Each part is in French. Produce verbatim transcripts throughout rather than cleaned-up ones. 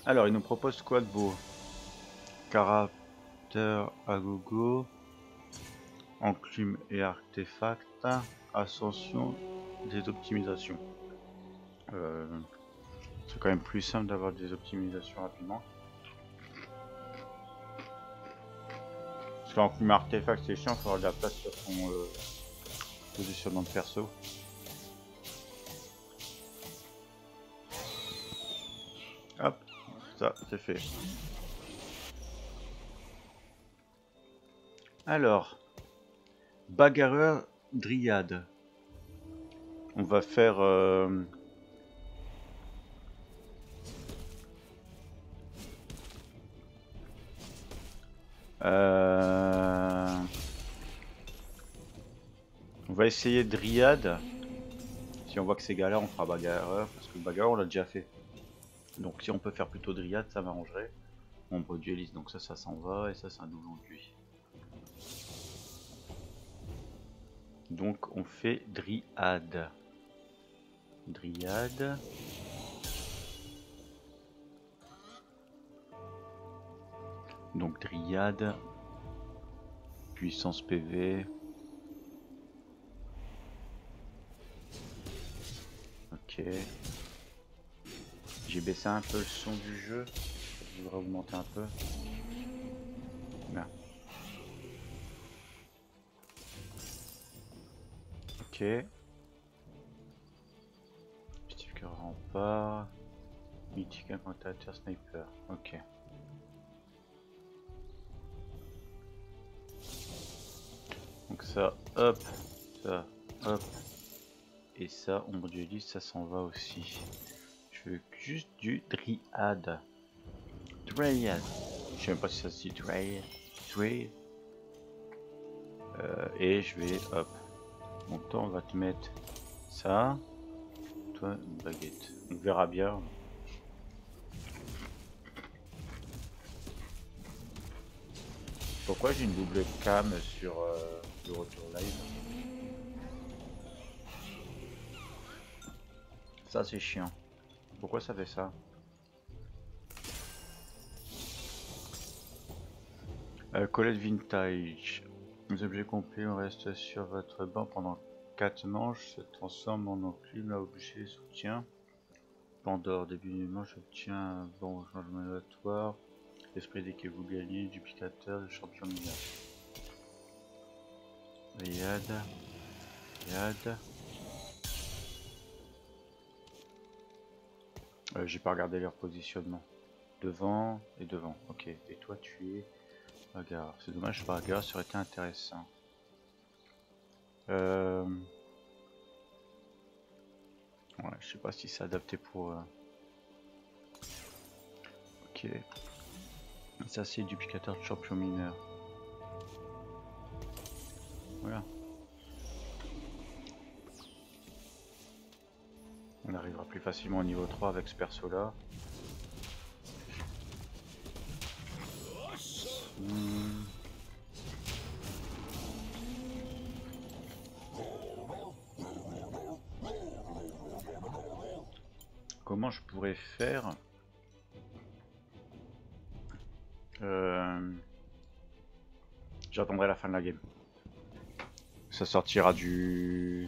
Alors, il nous propose quoi de beau? Caractère à gogo, enclume et artefact, ascension, des optimisations. Euh, c'est quand même plus simple d'avoir des optimisations rapidement. Parce qu'enclume et artefact c'est chiant, il faut avoir de la place sur son euh, positionnement de perso. Hop, ça c'est fait. Alors, bagarreur dryade. On va faire... Euh... Euh... On va essayer dryade. Si on voit que c'est galère, on fera bagarreur. Parce que bagarreur, on l'a déjà fait. Donc si on peut faire plutôt dryade, ça m'arrangerait. Ombre dueliste, donc ça, ça s'en va. Et ça, c'est un doublon de lui. Donc on fait dryade. Dryade. Donc dryade. Puissance P V. Ok. J'ai baissé un peu le son du jeu. Je voudrais augmenter un peu. Bien. Ok. Sticker rempart. Mythique incantateur sniper. Ok. Donc ça, hop. Ça, hop. Et ça, ombre dueliste, ça s'en va aussi. Je veux juste du dryade. Dryade. Je sais même pas si ça se dit dryade. Dryade. Euh, et je vais, hop. Donc toi, on va te mettre ça. Toi, une baguette. On verra bien. Pourquoi j'ai une double cam sur euh, le retour live? Ça c'est chiant. Pourquoi ça fait ça? euh, Colette Vintage. Les objets complets, on reste sur votre banc pendant quatre manches, se transforme en enclume à objet soutien. Pandore, début du manche, obtient un bon changement aléatoire. Esprit dès que vous gagnez, duplicateur de champion mineur. Riyad. Riyad. Euh, J'ai pas regardé leur positionnement. Devant et devant. Ok. Et toi tu es bagarre. C'est dommage, bagarre ça aurait été intéressant. Euh... Ouais, je sais pas si c'est adapté pour... Euh... Ok. Ça c'est duplicateur de champion mineur. Voilà. On arrivera plus facilement au niveau trois avec ce perso là. Hmm. Comment je pourrais faire euh... J'attendrai la fin de la game. Ça sortira du...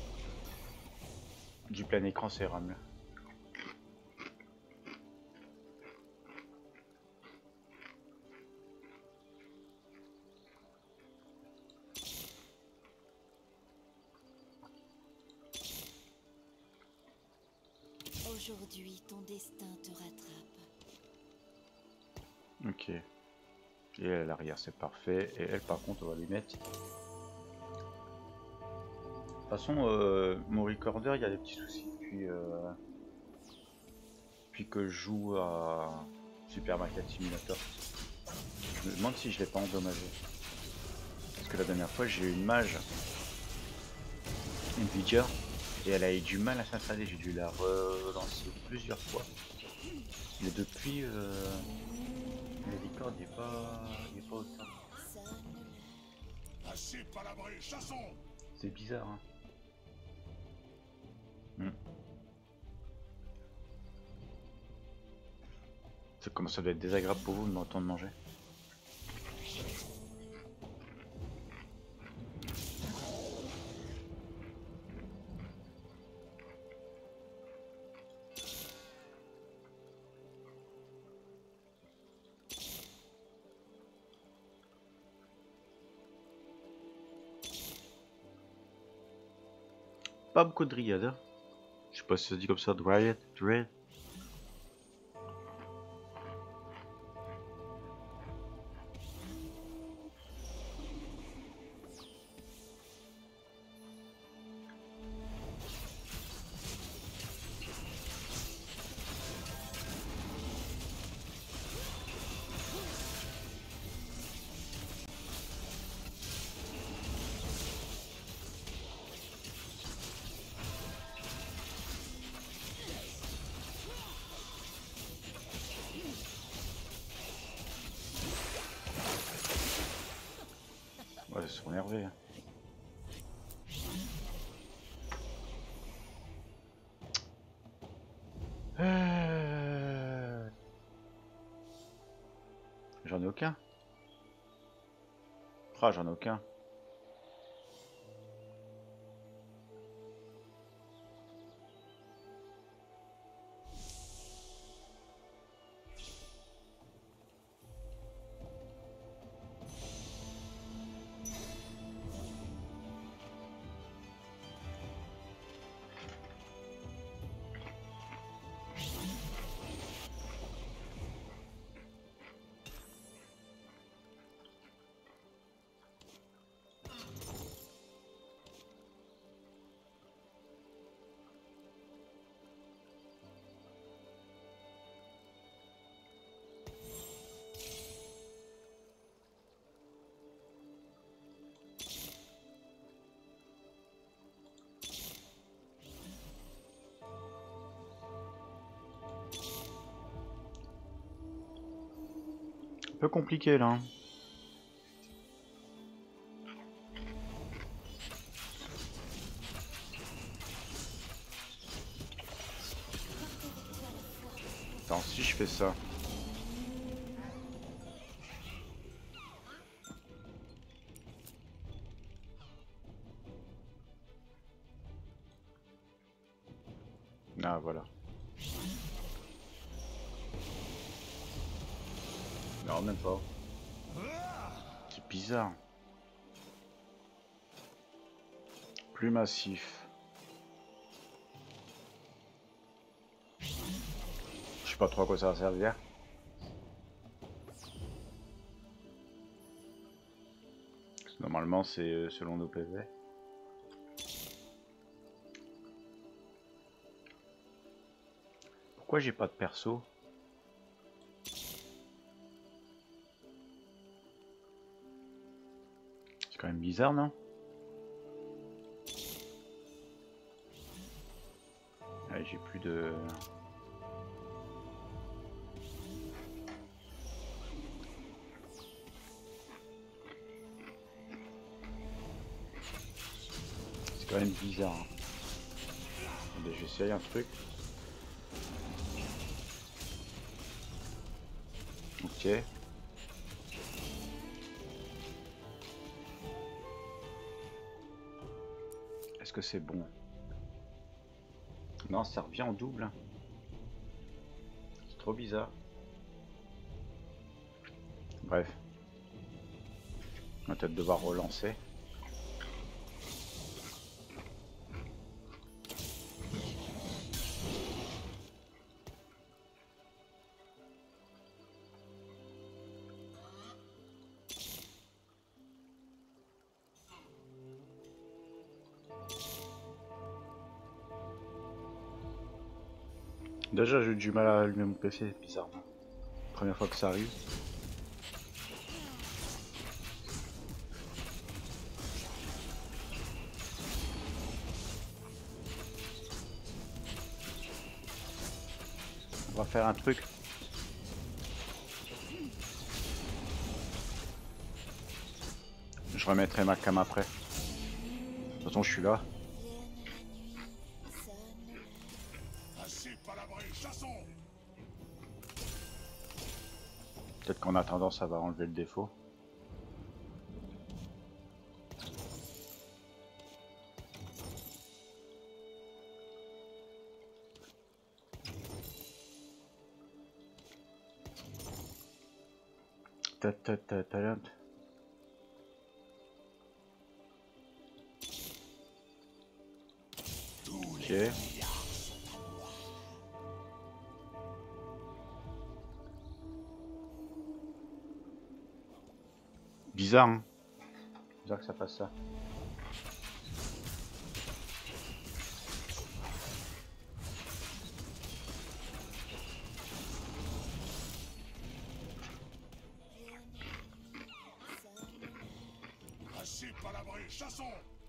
Du plein écran, c'est RAM là. Aujourd'hui, ton destin te rattrape. Ok. Et à l'arrière, c'est parfait. Et elle, par contre, on va lui mettre... De toute façon, euh, mon recorder, il y a des petits soucis depuis, euh, depuis que je joue à Super Market Simulator. Je me demande si je l'ai pas endommagé. Parce que la dernière fois, j'ai eu une mage Nvidia et elle a eu du mal à s'installer. J'ai dû la relancer plusieurs fois. Mais depuis, euh, le record n'est pas, il est pas au top. Assez palabré, chassons! C'est bizarre, hein. Hmm. C'est comment ça doit être désagréable pour vous de m'entendre manger. Pas beaucoup de dryades. Hein. Je sais pas si ça se dit comme ça, dryad, dryad. Ouais, ils sont énervés. Euh... J'en ai aucun. Ah, j'en ai aucun. Un peu compliqué là. Hein. Attends, si je fais ça. Ah voilà. Non, même pas. C'est bizarre. Plus massif. Je sais pas trop à quoi ça va servir. Normalement c'est selon nos P V. Pourquoi j'ai pas de perso? C'est quand même bizarre, non? Ouais, j'ai plus de... C'est quand même bizarre. Hein. Attendez, je vais essayer un truc. Ok. Est-ce que c'est bon? Non, ça revient en double. C'est trop bizarre. Bref. On va peut-être devoir relancer. Déjà j'ai eu du mal à allumer mon P C, bizarrement. Première fois que ça arrive. On va faire un truc. Je remettrai ma cam après. De toute façon je suis là. Assez palabré, chassons. Peut-être qu'en attendant ça va enlever le défaut. Ta ta ta talent. Ok. Bizarre, hein. Bizarre que ça fasse ça. Assez palabré, chassons!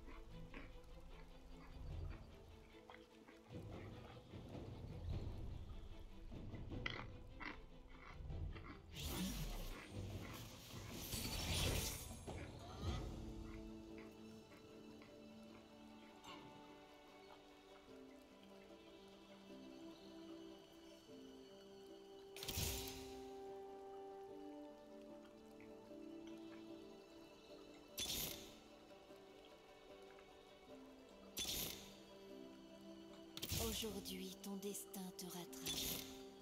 Aujourd'hui, ton destin te rattrape.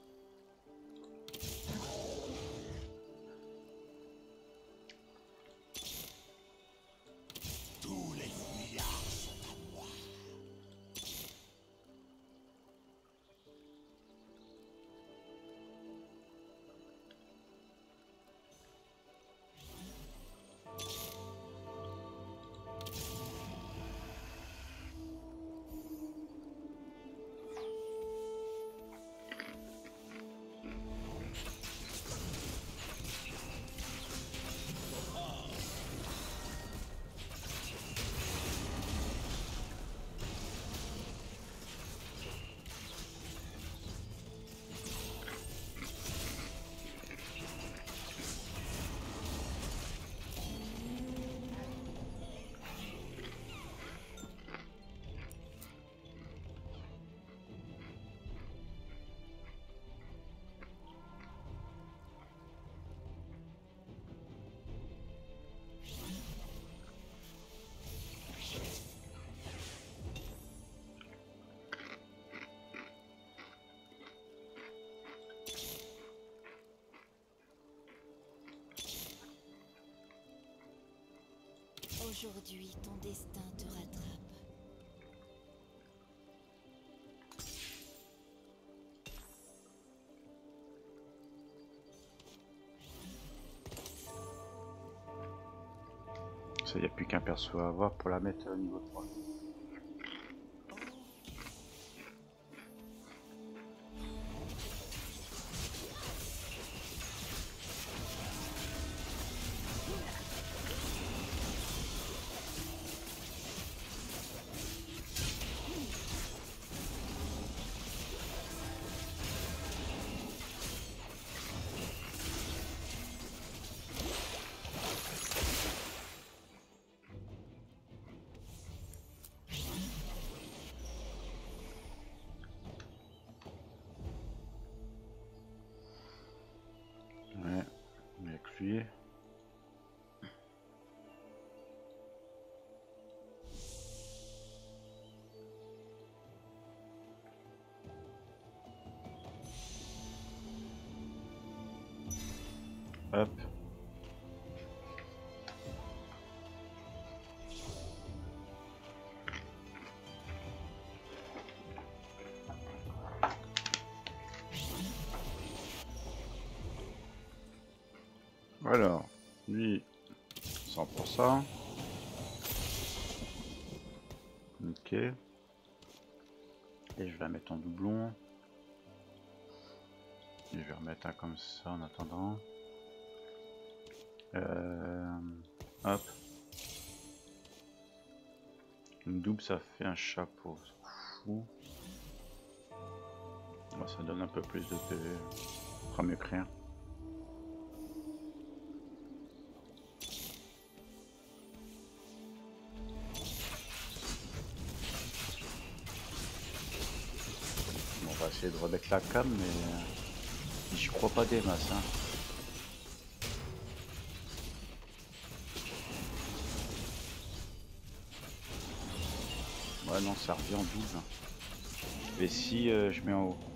Tous les milliards sont à moi. Aujourd'hui, ton destin te rattrape. Ça, y a plus qu'un perso à avoir pour la mettre au niveau trois. Ouais, avec lui. Hop. Alors, lui, cent pour cent. Ok. Et je vais la mettre en doublon. Et je vais remettre un comme ça en attendant. Euh, hop. Une double, ça fait un chapeau. Fou. Bon, ça donne un peu plus de P V. Ce sera mieux que rien. Bon, on va essayer de remettre la cam, mais j'y crois pas des masses. Hein. Ouais, non, ça revient en double. Et si euh, je mets en haut?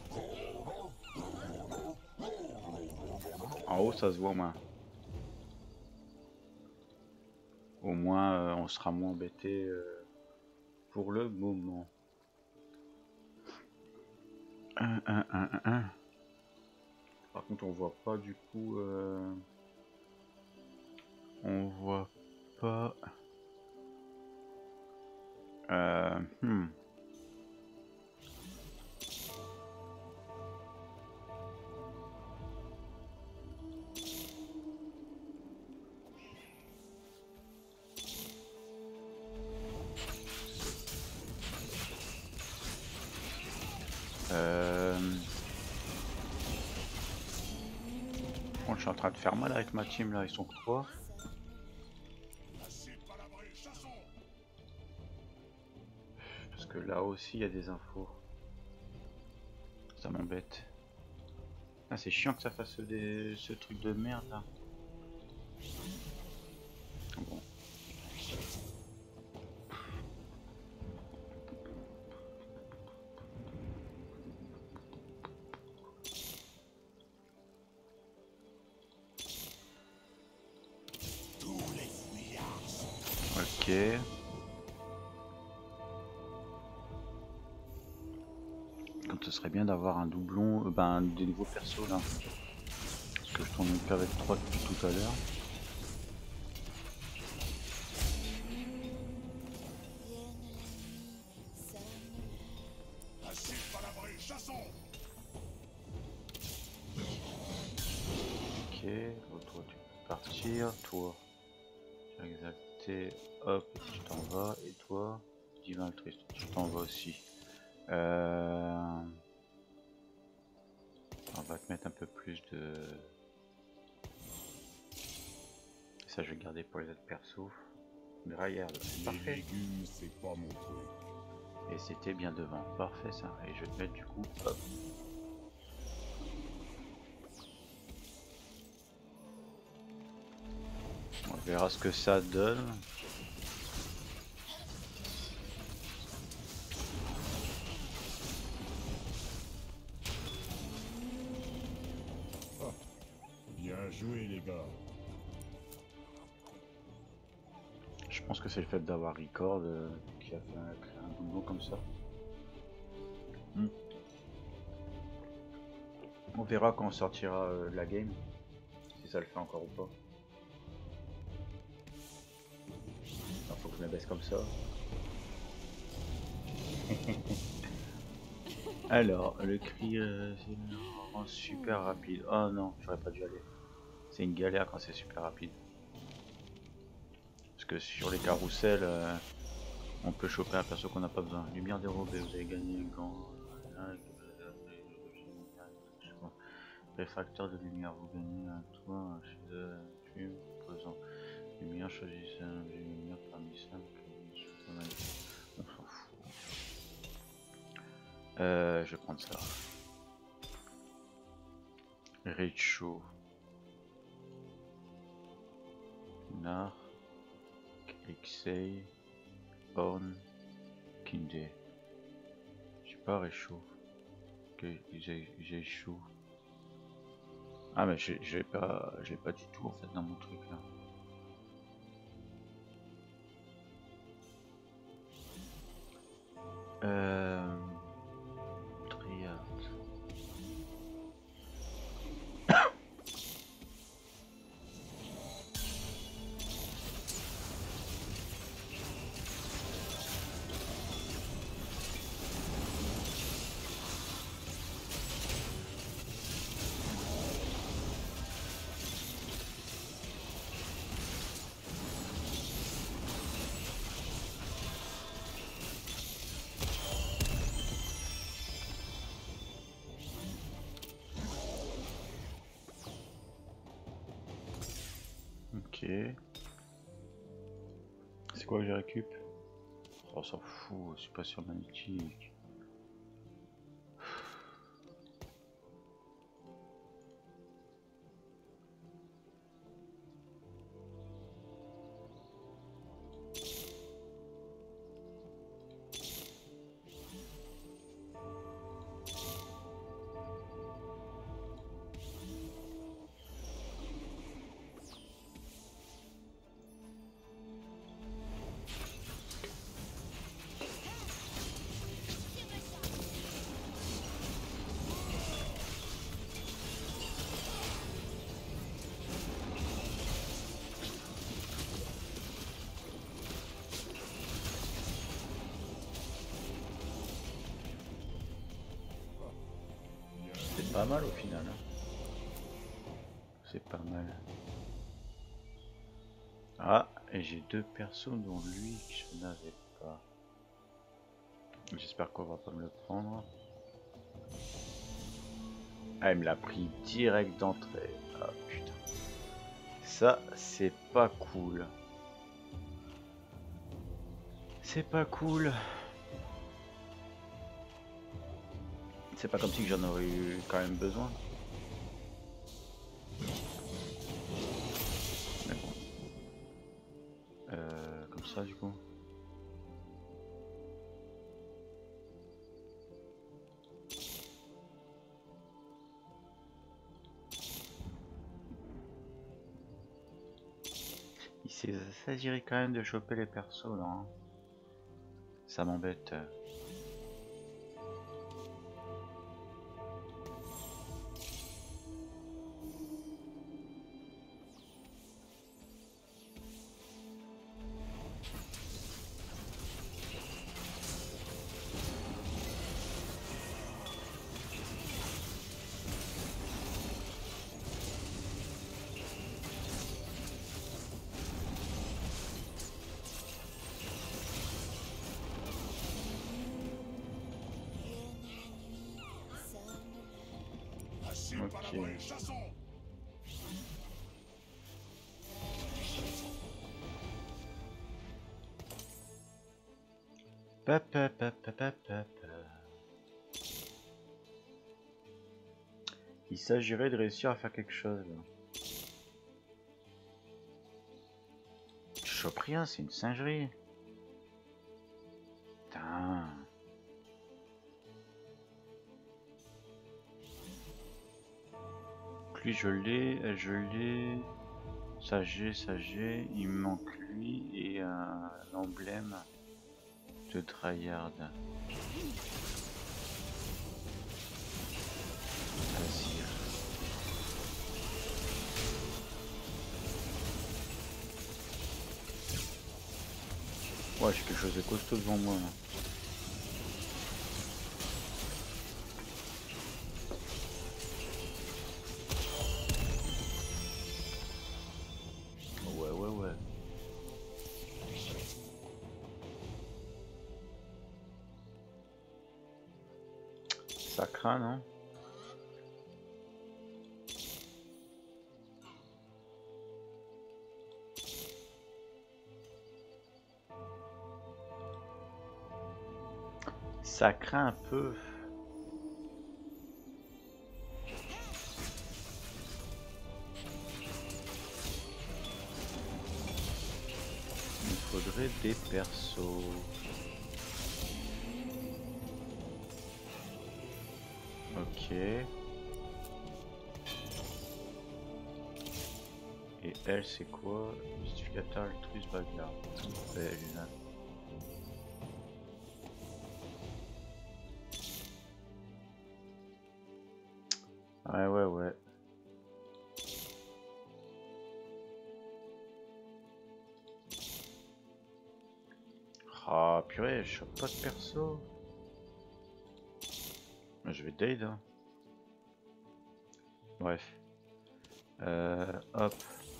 En haut, ça se voit moins. Au moins, euh, on sera moins embêté euh, pour le moment. Un, un, un, un, un. Par contre, on voit pas du coup. Euh... On voit pas. Euh, hmm. Euh... Bon, je suis en train de faire mal avec ma team là, ils sont trois. Parce que là aussi il y a des infos. Ça m'embête. Ah, c'est chiant que ça fasse des... ce truc de merde là. Bon. Ok. Comme ce serait bien d'avoir un doublon, euh, ben des nouveaux persos là. Parce que je tourne qu'avec trois depuis tout à l'heure. Ok, toi tu peux partir, toi tu as exalté, hop, tu t'en vas, et toi, divin altruiste, tu t'en vas aussi. Euh... On va te mettre un peu plus de... Ça je vais garder pour les autres persos. Graillard, c'est parfait. Légumes, c'est pas mon truc. Et c'était bien devant, parfait ça. Et je vais te mettre du coup, hop. On verra ce que ça donne. Ah, bien joué les gars. Je pense que c'est le fait d'avoir record euh, qui a fait un, créé un doublon comme ça. Hmm. On verra quand on sortira euh, la game, si ça le fait encore ou pas. Alors faut que je la baisse comme ça. Alors, le cri euh, rend super rapide. Oh non, j'aurais pas dû aller. C'est une galère quand c'est super rapide. Parce que sur les carousels, euh, on peut choper un perso qu'on n'a pas besoin. Lumière dérobée, vous avez gagné un gant. Réfracteur de lumière, vous gagnez un toit, un chef puis posant. Lumière, choisissez un objet lumière parmi cinq. On s'en fout. Euh, je vais prendre ça. Richo. Nar. Xei. Horn. Kinde. J'ai pas Richo. J'ai chaud. Ah mais j'ai pas j'ai pas du tout en fait dans mon truc là. Euh... Triade. Ok. C'est quoi que je récup? On s'en fout, c'est pas sur magnétique. pas mal au final. Hein. C'est pas mal. Ah, et j'ai deux persos dont lui que je n'avais pas. J'espère qu'on va pas me le prendre. Ah, il me l'a pris direct d'entrée. Ah putain. Ça, c'est pas cool. C'est pas cool. C'est pas comme si j'en aurais eu quand même besoin. Mais bon. Euh, comme ça du coup. Il s'agirait quand même de choper les persos là. Hein. Ça m'embête. Ok. Pa, pa, pa, pa, pa, pa, pa. Il s'agirait de réussir à faire quelque chose. Je chope rien, c'est une singerie. Putain. Lui je l'ai, elle je l'ai. Ça j'ai, ça j'ai. Il me manque lui et un emblème de tryhard. Vas-y. Ouais, j'ai quelque chose de costaud devant moi là. Ouais, ouais, ouais. Ça craint, non? Ça craint un peu. Il faudrait des persos. Ok. Et elle, c'est quoi? Mystificateur, altruiste, bagarre. Belle. Ouais, ouais, ouais. Ah, purée, je chope pas de perso. Je vais date, hein. Bref. Euh, hop.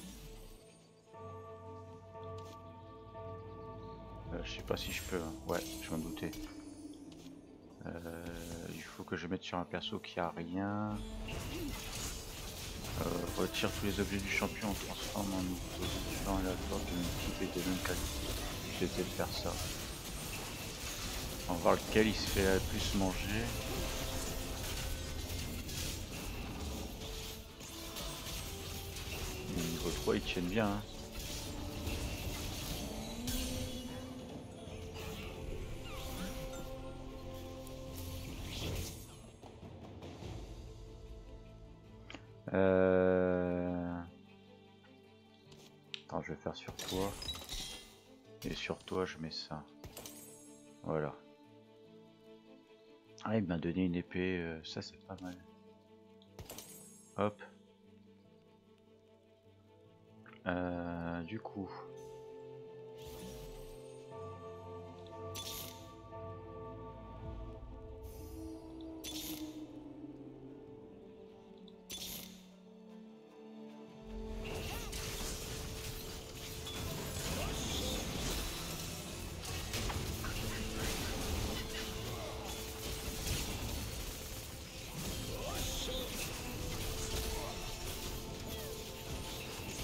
Euh, je sais pas si je peux. Hein. Ouais, je m'en doutais. Euh, il faut que je mette sur un perso qui a rien. Euh, retire tous les objets du champion, transforme en nouveau aléatoire de même type et de même qualité. Je vais peut-être faire ça. On va voir lequel il se fait le plus manger. Et niveau trois, ils tiennent bien. Hein. Euh... Attends, je vais faire sur toi. Et sur toi, je mets ça. Voilà. Ah, il m'a donné une épée. Euh, ça, c'est pas mal. Hop. Euh, du coup.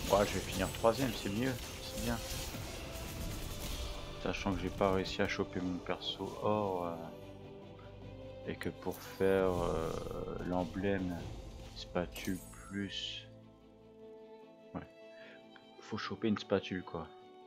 Ouais, je vais finir troisième, c'est mieux, c'est bien. Sachant que j'ai pas réussi à choper mon perso or euh, et que pour faire euh, l'emblème spatule plus, ouais, faut choper une spatule quoi.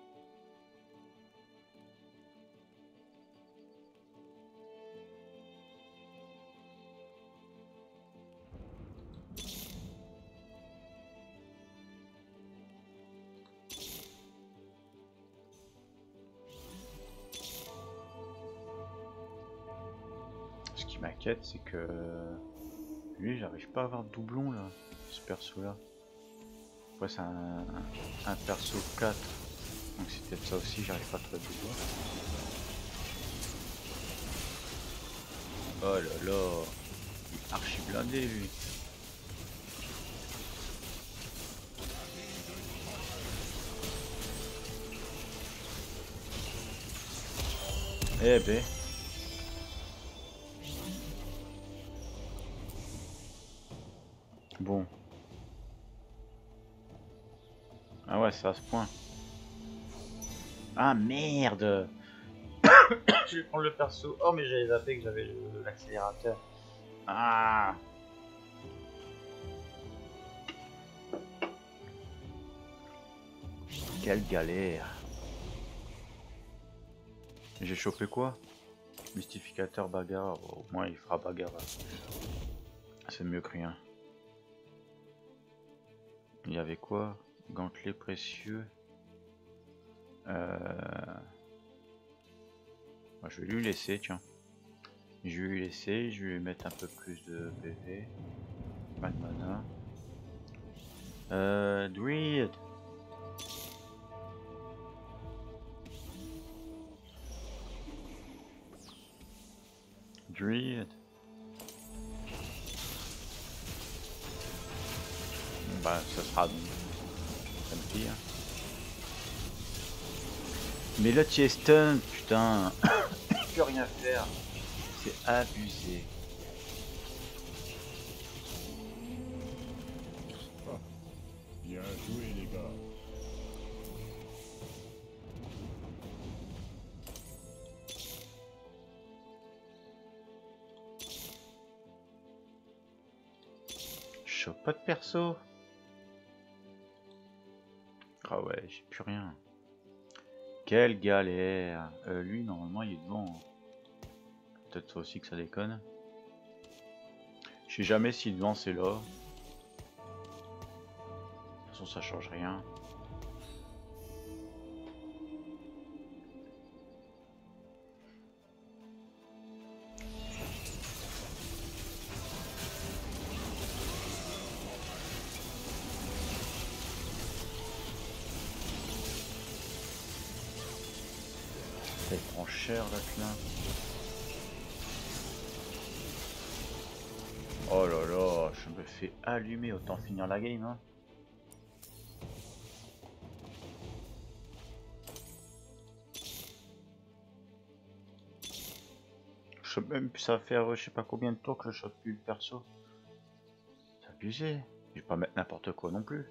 Ce qui m'inquiète, c'est que lui, j'arrive pas à avoir de doublon là, ce perso là. Ouais, c'est un, un, un perso quatre, donc c'est peut-être ça aussi, j'arrive pas à trouver de doublon. Oh là là, il est archi blindé lui. Eh ben. Bon. Ah ouais, c'est à ce point. Ah merde. Je vais prendre le perso. Oh mais j'avais zappé que j'avais l'accélérateur. Ah. Quelle galère. J'ai chopé quoi? Mystificateur bagarre. Au moins il fera bagarre. C'est mieux que rien. Il y avait quoi? Gantelet précieux. Euh... Bah, je vais lui laisser, tiens. Je vais lui laisser, je vais lui mettre un peu plus de P V. Pas de mana. Euh... Druid. Druid. Bah, ça sera comme pire. Mais là, tu es stun, putain. Je peux rien faire. C'est abusé. Ah, bien joué les gars. Je chope pas de perso. Ah ouais, j'ai plus rien. Quelle galère. Euh, lui, normalement, il est devant. Peut-être toi aussi que ça déconne. Je sais jamais si devant c'est là. De toute façon, ça change rien. Ça prend cher là, là. Oh là là, je me fais allumer, autant finir la game hein. Je sais même plus ça va faire je sais pas combien de tours que je chope plus le perso. C'est abusé. Je vais pas mettre n'importe quoi non plus.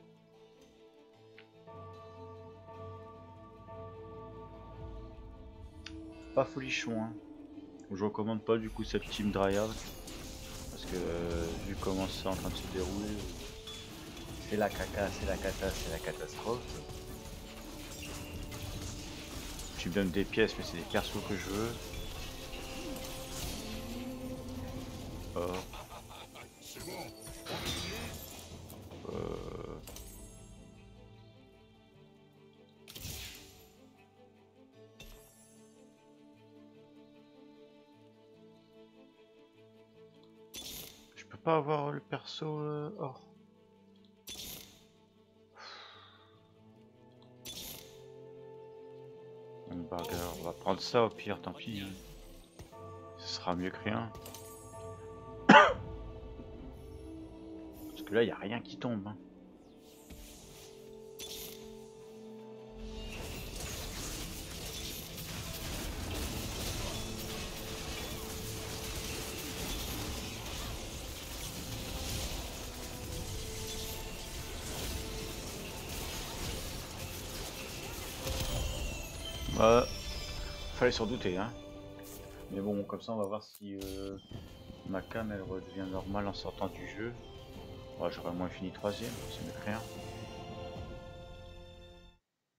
Pas folichon hein. Je recommande pas du coup cette team Dryad. Parce que euh, vu comment c'est en train de se dérouler, c'est la caca, c'est la cata, c'est la catastrophe. Tu me donnes des pièces mais c'est des persos que je veux. Oh. Euh... Je peux pas avoir le perso euh, or. Donc bagarre, on va prendre ça au pire, tant pis. Hein. Ce sera mieux que rien. Parce que là, il n'y a rien qui tombe. Hein. Euh, fallait s'en douter, hein. Mais bon, comme ça, on va voir si euh, ma cam elle redevient normale en sortant du jeu. Ouais, j'aurais au moins fini troisième, ça m'est rien.